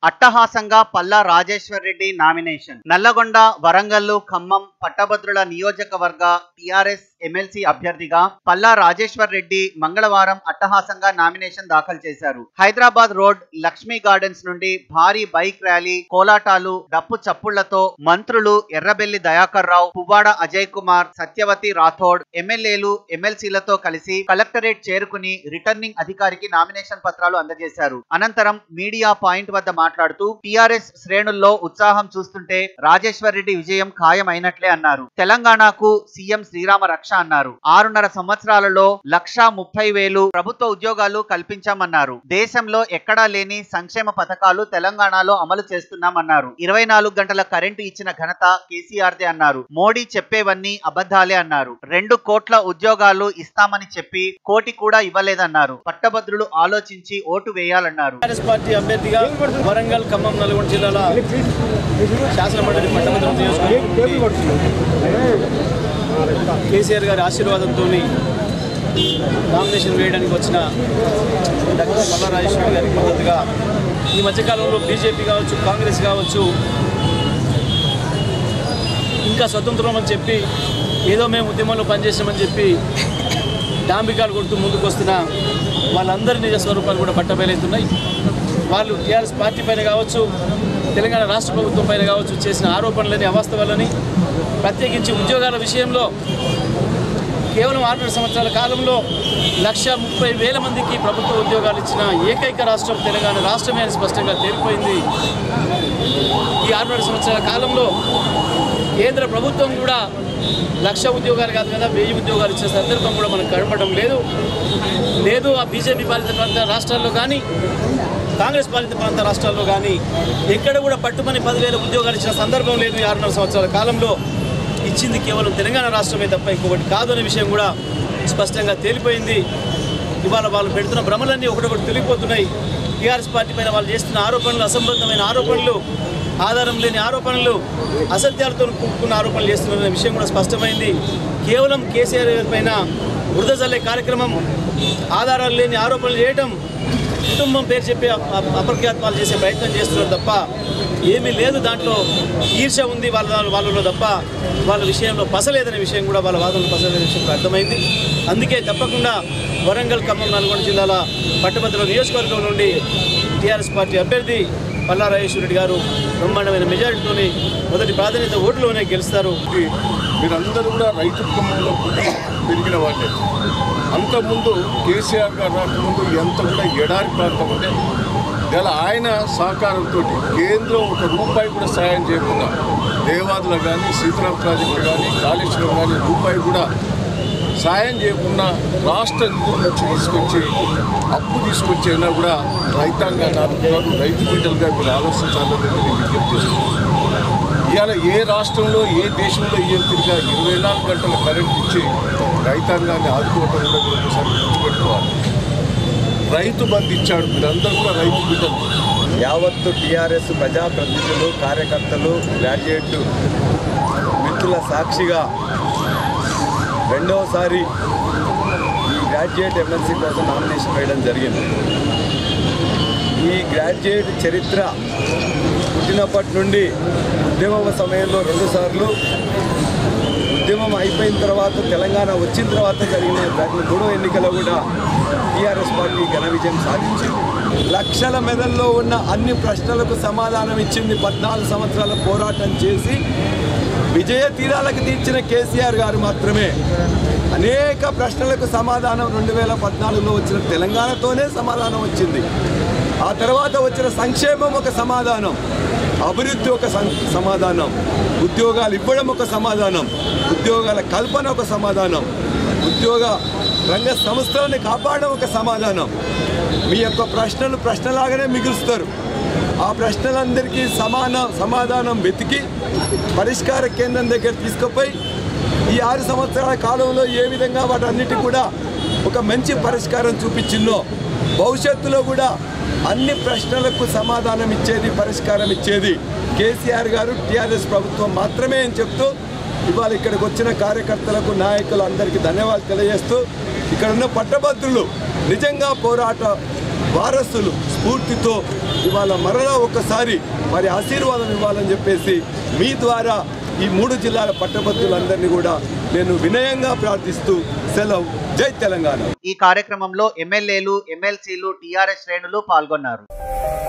అట్టహాసంగా పల్లా రాజేశ్వర్ రెడ్డి నామినేషన్. నల్లగొండ, వరంగల్లు, ఖమ్మం పట్టభద్రుల నియోజకవర్గ టీఆర్ఎస్ ఎమ్మెల్సీ అభ్యర్థిగా పల్లా రాజేశ్వర్ రెడ్డి మంగళవారం అట్టహాసంగా నామినేషన్ దాఖలు చేశారు. హైదరాబాద్ రోడ్ లక్ష్మీ గార్డెన్స్ నుండి భారీ బైక్ ర్యాలీ, కోలాటాలు, డప్పు చప్పుళ్లతో మంత్రులు ఎర్రబెల్లి దయాకర్ రావు, పువ్వాడ అజయ్ కుమార్, సత్యవతి రాథోడ్, ఎమ్మెల్యేలు, ఎమ్మెల్సీలతో కలిసి కలెక్టరేట్ చేరుకుని రిటర్నింగ్ అధికారికి నామినేషన్ పత్రాలు అందజేశారు. అనంతరం మీడియా పాయింట్ వద్ద మాట్లాడుతూ టీఆర్ఎస్ శ్రేణుల్లో ఉత్సాహం చూస్తుంటే రాజేశ్వర్ రెడ్డి విజయం ఖాయం అయినట్లే అన్నారు. తెలంగాణకు సీఎం శ్రీరామ రక్ష అన్నారు. 6.5 సంవత్సరాలలో 1,30,000 ప్రభుత్వ ఉద్యోగాలు కల్పించామన్నారు. దేశంలో ఎక్కడా లేని సంక్షేమ పథకాలు తెలంగాణలో అమలు చేస్తున్నామన్నారు. 24 గంటల కరెంటు ఇచ్చిన ఘనత కేసీఆర్దే అన్నారు. మోడీ చెప్పేవన్నీ అబద్ధాలే అన్నారు. 2 కోట్ల ఉద్యోగాలు ఇస్తామని చెప్పి 1 కోటి కూడా ఇవ్వలేదన్నారు. పట్టభద్రులు ఆలోచించి ఓటు వేయాలన్నారు. వరంగల్, ఖమ్మం, నల్గొండ జిల్లాల శాసనమండలి పట్టభద్రుల నియోజకవర్గం కేసీఆర్ గారి ఆశీర్వాదంతో నామినేషన్ వేయడానికి వచ్చిన డాక్టర్ పల్లా రాజేశ్వర్ గారికి మద్దతుగా ఈ మధ్యకాలంలో బీజేపీ కావచ్చు, కాంగ్రెస్ కావచ్చు, ఇంకా స్వతంత్రం అని చెప్పి ఏదో మేము ఉద్యమంలో పనిచేసామని చెప్పి డాంబికాలు కొడుతూ ముందుకు వస్తున్న వాళ్ళందరి నిజ స్వరూపాలు కూడా బట్టబయలవుతున్నాయి. వాళ్ళు టీఆర్ఎస్ పార్టీ పైన కావచ్చు, తెలంగాణ రాష్ట్ర ప్రభుత్వం పైన కావచ్చు చేసిన ఆరోపణలని, అవాస్తవాలని, ప్రత్యేకించి ఉద్యోగాల విషయంలో కేవలం 6 సంవత్సరాల కాలంలో 1,30,000 మందికి ప్రభుత్వ ఉద్యోగాలు ఇచ్చిన ఏకైక రాష్ట్రం తెలంగాణ రాష్ట్రమే అని స్పష్టంగా తేలిపోయింది. ఈ 6 సంవత్సరాల కాలంలో కేంద్ర ప్రభుత్వం కూడా 1,00,000 ఉద్యోగాలు కాదు కదా 1000 ఉద్యోగాలు ఇచ్చే సందర్భం కూడా మనకు కనపడడం లేదు. ఆ బీజేపీ పాలిత ప్రాంత రాష్ట్రాల్లో కానీ, కాంగ్రెస్ పాలిత ప్రాంత రాష్ట్రాల్లో కానీ ఎక్కడ కూడా పట్టుమని 10,000 ఉద్యోగాలు ఇచ్చిన సందర్భం లేదు. ఈ 6.5 సంవత్సరాల కాలంలో ఇచ్చింది కేవలం తెలంగాణ రాష్ట్రమే తప్ప ఇంకొకటి కాదు అనే విషయం కూడా స్పష్టంగా తేలిపోయింది. ఇవాళ వాళ్ళు పెడుతున్న భ్రమలన్నీ ఒకటొకటి తెలియపోతున్నాయి. టీఆర్ఎస్ పార్టీ పైన వాళ్ళు చేస్తున్న ఆరోపణలు, అసంబద్ధమైన ఆరోపణలు, ఆధారం లేని ఆరోపణలు, అసత్యాలతో కూడుకున్న ఆరోపణలు చేస్తున్న విషయం కూడా స్పష్టమైంది. కేవలం కేసీఆర్ పైన బురద జల్లే కార్యక్రమం, ఆధారాలు లేని ఆరోపణలు చేయటం, కుటుంబం పేరు చెప్పి అపఖ్యాత్వాలు చేసే ప్రయత్నం చేస్తున్నారు తప్ప ఏమీ లేదు. దాంట్లో ఈర్ష్య ఉంది వాళ్ళలో తప్ప వాళ్ళ విషయంలో పసలేదనే విషయం కూడా, వాళ్ళ వాదనలు పసలేదనే విషయం అర్థమైంది. అందుకే తప్పకుండా వరంగల్, ఖమ్మం, నల్గొండ జిల్లాల పట్టభద్రుల నియోజకవర్గం నుండి టీఆర్ఎస్ పార్టీ అభ్యర్థి పల్లా రాజేశ్వర్ రెడ్డి గారు బ్రహ్మాండమైన మెజారిటీతోని మొదటి ప్రాధాన్యత ఓటులోనే గెలుస్తారు. మీరందరూ కూడా రైతు కుటుంబంలో పెరిగిన వాళ్ళే. అంతకుముందు కేసీఆర్ గారు రాకముందు ఎంత కూడా ఎడారి ప్రాంతం ఉంటే ఇలా ఆయన సహకారంతో కేంద్రం 1 రూపాయి కూడా సాయం చేయకుండా దేవాదులు కానీ, సీతారాం ప్రాజెక్టులు కానీ, కాళేశ్వరం కానీ రూపాయి కూడా సాయం చేయకుండా రాష్ట్ర నిధుల నుంచి తీసుకొచ్చి అప్పు తీసుకొచ్చి అయినా కూడా రైతాంగాన్ని ఆదుకున్నారు. రైతు బిడ్డలుగా మీరు ఆలోచించాలని నేను విజ్ఞప్తి చేస్తున్నాను. ఇవాళ ఏ రాష్ట్రంలో, ఏ దేశంలో తిరిగా 24 గంటల కరెంట్ ఇచ్చి రైతాంగాన్ని ఆదుకోవటం కూడా మీరు ఒకసారి గుర్తుపెట్టుకోవాలి. రైతు బంధు ఇచ్చాడు. మీరందరూ కూడా రైతు బిడ్డలు. యావత్తు టీఆర్ఎస్ ప్రజాప్రతినిధులు, కార్యకర్తలు, గ్రాడ్యుయేట్లు మిత్రుల సాక్షిగా రెండవసారి ఈ గ్రాడ్యుయేట్ ఎమ్మెల్సీ కోసం నామినేషన్ వేయడం జరిగింది. ఈ గ్రాడ్యుయేట్ చరిత్ర పుట్టినప్పటి నుండి ఉద్యమం సమయంలో 2 సార్లు, ఉద్యమం అయిపోయిన తర్వాత తెలంగాణ వచ్చిన తర్వాత జరిగిన 3 ఎన్నికల్లో కూడా టీఆర్ఎస్ పార్టీ ఘన విజయం సాధించింది. లక్షల మెదల్లో ఉన్న అన్ని ప్రశ్నలకు సమాధానం ఇచ్చింది. 14 సంవత్సరాల పోరాటం చేసి విజయ తీరాలకు తీర్చిన కేసీఆర్ గారు మాత్రమే. అనేక ప్రశ్నలకు సమాధానం 2014లో వచ్చిన తెలంగాణతోనే సమాధానం వచ్చింది. ఆ తర్వాత వచ్చిన సంక్షేమం ఒక సమాధానం, అభివృద్ధి ఒక సమాధానం, ఉద్యోగాలు ఇవ్వడం ఒక సమాధానం, ఉద్యోగాల కల్పన ఒక సమాధానం, ఉద్యోగ రంగ సంస్థలను కాపాడడం ఒక సమాధానం. మీ యొక్క ప్రశ్నలు ప్రశ్నలాగానే మిగులుస్తారు. ఆ ప్రశ్నలందరికీ సమాధానం వెతికి పరిష్కార కేంద్రం దగ్గర తీసుకుపోయి ఈ 6 సంవత్సరాల కాలంలో ఏ విధంగా వాటన్నిటి కూడా ఒక మంచి పరిష్కారం చూపించిందో భవిష్యత్తులో కూడా అన్ని ప్రశ్నలకు సమాధానం ఇచ్చేది, పరిష్కారం ఇచ్చేది కేసీఆర్ గారు, టీఆర్ఎస్ ప్రభుత్వం మాత్రమే అని చెప్తూ ఇవాళ ఇక్కడికి వచ్చిన కార్యకర్తలకు, నాయకులు అందరికీ ధన్యవాదాలు తెలియజేస్తూ ఇక్కడ ఉన్న పట్టభద్రులు నిజంగా పోరాట వారసులు స్ఫూర్తితో ఇవాళ మరలా ఒక్కసారి మరి ఆశీర్వాదం ఇవ్వాలని చెప్పేసి మీ ద్వారా ఈ 3 జిల్లాల పట్టభద్రులందరినీ కూడా నేను వినయంగా ప్రార్థిస్తూ సెలవు. జై తెలంగాణ. ఈ కార్యక్రమంలో ఎమ్మెల్యేలు, ఎమ్మెల్సీలు, టీఆర్ఎస్ శ్రేణులు పాల్గొన్నారు.